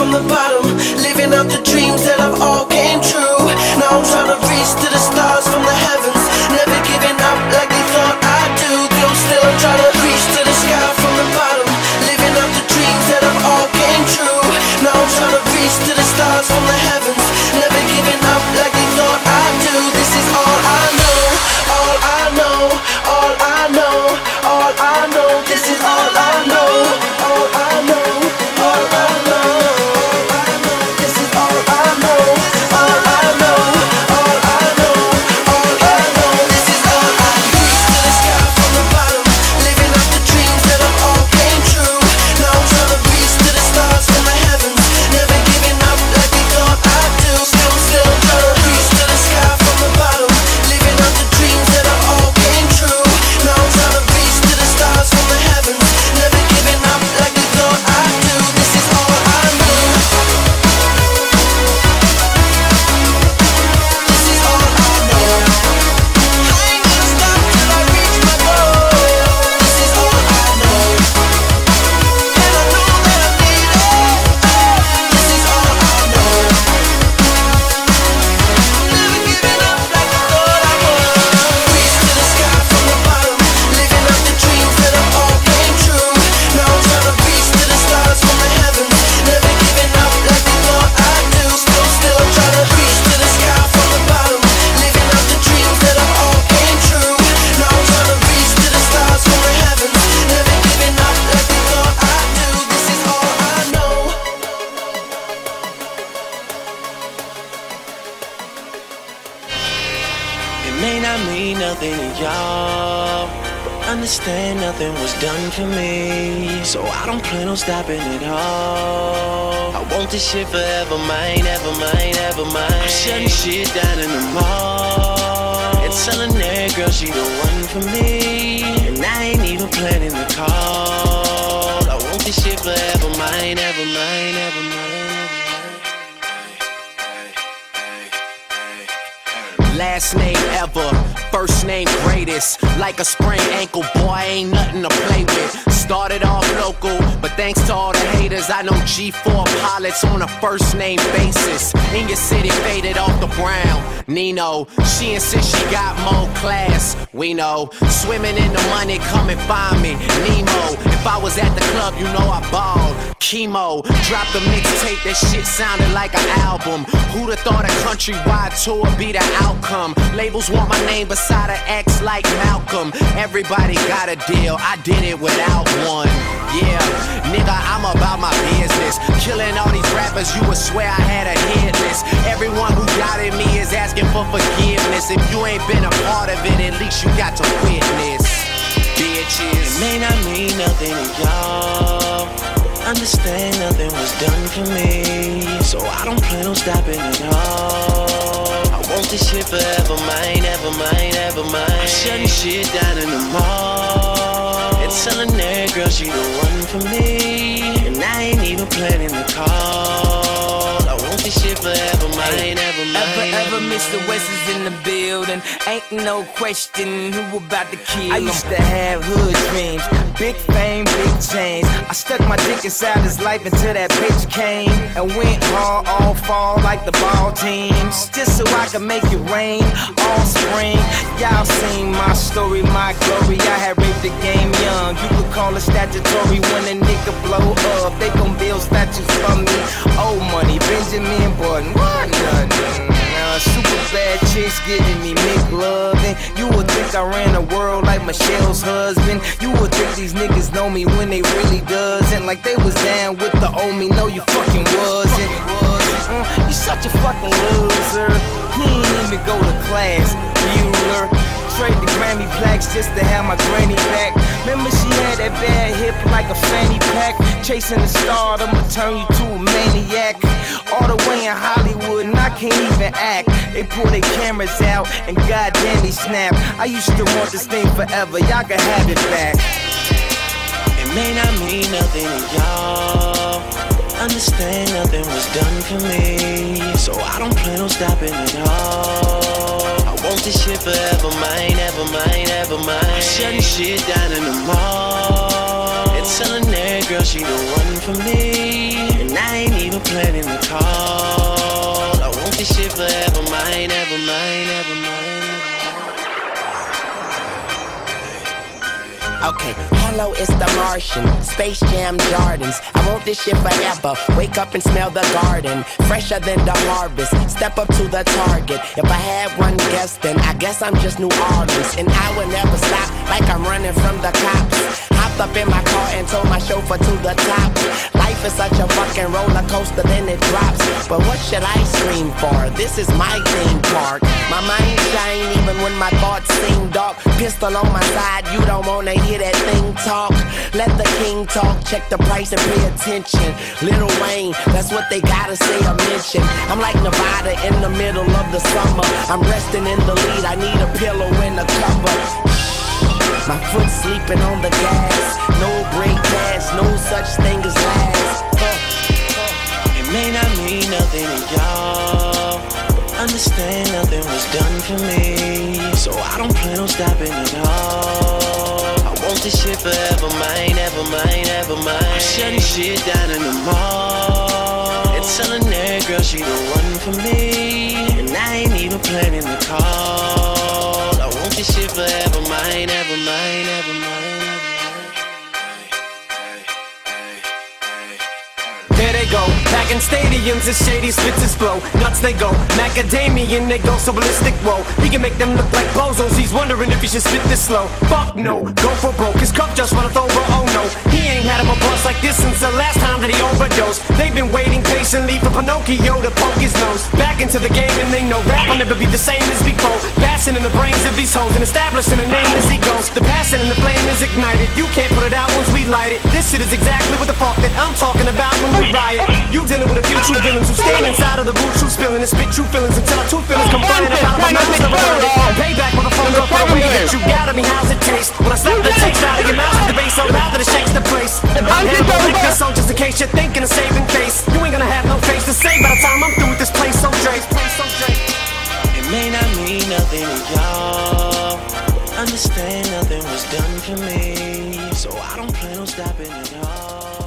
from the bottom, living out the dreams that I've all came true. Now I'm trying to reach to the stars from the heavens, never giving up like they thought I'd do. Though still I'm trying to reach to the sky from the bottom, living out the dreams that I've all came true. Now I'm trying to reach to the stars from the heavens, never giving up like they thought I'd do. This is all I know, all I know, all I know, all I know. This is all I know, all I know, all I know, all I know. This is all I know, all I know, all I know, all I know. This is all I know. Reach to the sky from the bottom, living out the dreams that I've all came true. Now I'm trying to reach to the stars from the heavens, never giving up like they thought I'd do. Still trying to reach to the sky from the bottom, living out the dreams that I've all came true. Now I'm trying to reach to the stars from the heavens, never giving up like they thought I'd do. This is all I know. This is all I know. I ain't gonna stop till I reach my goal. This is all I know, and I know that I need it. This is all I know. Never giving up like I thought I would. Reach to the sky from the bottom, living out the dreams that I've all came true. Now I'm trying to reach to the stars from the heavens, never giving up like they thought I'd do. Still I'm trying to reach to the sky from the bottom, living out the dreams that I've all came true. Now I'm trying to reach to the stars from the heavens, never giving up like they thought I'd do. This is all I know. It may not mean nothing to y'all, but understand nothing was done for me, so I don't plan on stopping at all. I want this shit forever, mine, ever mine, ever mine. I'm shutting shit down in the mall and telling that girl she the one for me, and I ain't even planning the call. I want this shit forever, mine, ever mine, ever mine. Last name ever, first name greatest. Like a sprained ankle, boy, ain't nothing to play with. Started off local, but thanks to all the haters, I know G4 pilots on a first name basis. In your city, faded off the brown. Nino, she insists she got more class. We know, swimming in the money, come and find me. Nemo, if I was at the club, you know I balled. Chemo, dropped a mixtape, that shit sounded like an album. Who'da thought a countrywide tour be the outcome? Labels want my name beside an X like Malcolm. Everybody got a deal, I did it without one. Yeah, nigga, I'm about my business. Killing all these rappers, you would swear I had a hit list. Everyone who doubted me is asking for forgiveness. If you ain't been a part of it, at least you got to witness. Bitches. It may not mean nothing to y'all, understand nothing was done for me, so I don't plan on stopping at all. I want this shit forever, mine, ever mine, ever mine. I'm shutting shit down in the mall and telling that girl she the one for me, and I ain't even planning the call. I want this shit forever, mine, ever mine. Ever Mr. West is in the building. Ain't no question who about to kill. I used to have hood dreams, big fame, big chains. I stuck my dick inside his life until that bitch came and went hard all fall like the ball teams, just so I could make it rain all spring. Y'all seen my story, my glory. I had raped the game young. You could call it statutory when a nigga blow up. They gon' build statues for me. Old money, Benjamin Button, what nothing. Super bad chicks giving me McLovin'. You would think I ran the world like Michelle's husband. You would think these niggas know me when they really doesn't. Like they was down with the old me. No, you fucking wasn't. You such a fucking loser. He ain't even go to class, Bueller. Trade the Grammy plaques just to have my granny back. Remember she had that bad hip like a fanny pack. Chasing the star, I'ma turn you to a maniac. All the way in Hollywood and I can't even act. They pull their cameras out and goddamn they snap. I used to want this thing forever, y'all can have it back. It may not mean nothing to y'all, understand nothing was done for me, so I don't plan on stopping at all. I want this shit forever, mine, ever mine, ever mine. I'm shutting shit down in the mall It's telling that girl she the one for me, and I ain't even planning to call. I want this shit forever mine, ever mine, ever mine. Okay, hello, it's the Martian, Space Jam Jordans. I want this shit forever. Wake up and smell the garden, fresher than the harvest. Step up to the target. If I had one guess, then I guess I'm just New Orleans. And I will never stop, like I'm running from the cops. Hopped up in my car and told my chauffeur to the top. Life is such a fucking roller coaster, then it drops. But what should I scream for? This is my theme park. My mind shine even when my thoughts seem dark. Pistol on my side, you don't wanna hear that thing talk. Let the king talk, check the price and pay attention. Lil Wayne, that's what they gotta say or mention. I'm like Nevada in the middle of the summer. I'm resting in the lead, I need a pillow and a cover. My foot sleeping on the gas. No break pass, no such thing as last. It may not mean nothing to y'all, but understand nothing was done for me, so I don't plan on stopping at all. I want this shit forever mine, ever mine, ever mine. I'm shutting shit down in the mall. It's telling that girl she the one for me, and I ain't even planning to call. I want this shit forever mine, ever mine, ever mine. There they go, back in stadiums, it's shady, spits his flow. Nuts they go, macadamian, they go so ballistic, whoa. He can make them look like bozos, he's wondering if he should spit this slow. Fuck no, go for broke, his cup just runneth over, oh no. He ain't had him a bust like this since the last time that he overdosed. They've been waiting patiently for Pinocchio to poke his nose back into the game, and they know rap will never be the same as before. Passing in the brains of these hoes and establishing a name as he goes. The passion and the flame is ignited, you can't put it out once we light it. This shit is exactly what the fuck that I'm talking about when we riot. You dealing with a few true villains who stand inside of the boot, true spilling and spit true feelings until our true feelings come flying out of my mouth. Payback, motherfucker, for the way that you got at me, how's it taste? When I slap the taste out of your mouth, the bass so loud that it shakes the place. I'm here to lick this song just in case you're thinking of saving face. You ain't gonna have no face to say by the time I'm through with this place, so Dre. It may not mean nothing to y'all, but understand nothing was done for me, so I don't plan on stopping at all.